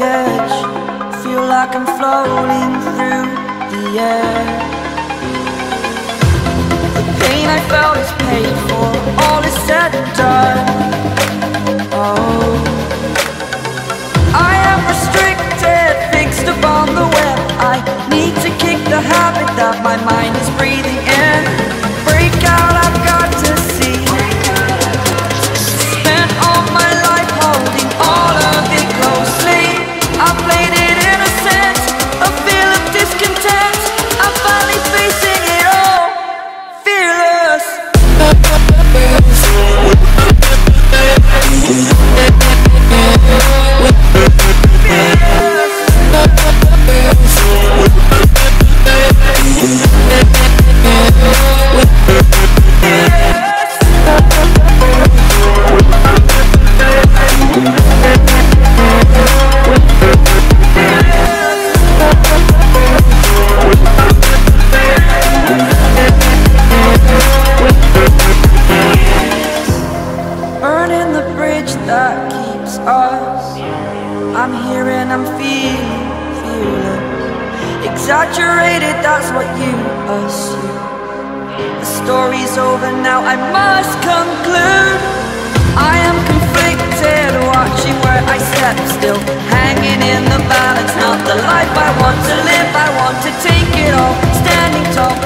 edge, feel like I'm floating through the air. The pain I felt is paid for, all is said and done. Oh, I am restricted, fixed upon the web. I need to kick the habit that my mind is breathing in. Break out, I've got to see. Spent all my life holding all of it closely. I played it innocent, a feel of discontent. I'm finally facing it all, fearless. Burning the bridge that keeps us. I'm here and I'm feeling fearless. Exaggerated, that's what you assume. The story's over now, I must conclude. I am conflicted, watching where I step still, hanging in the balance. Not the life I want to live, I want to take it all, standing tall.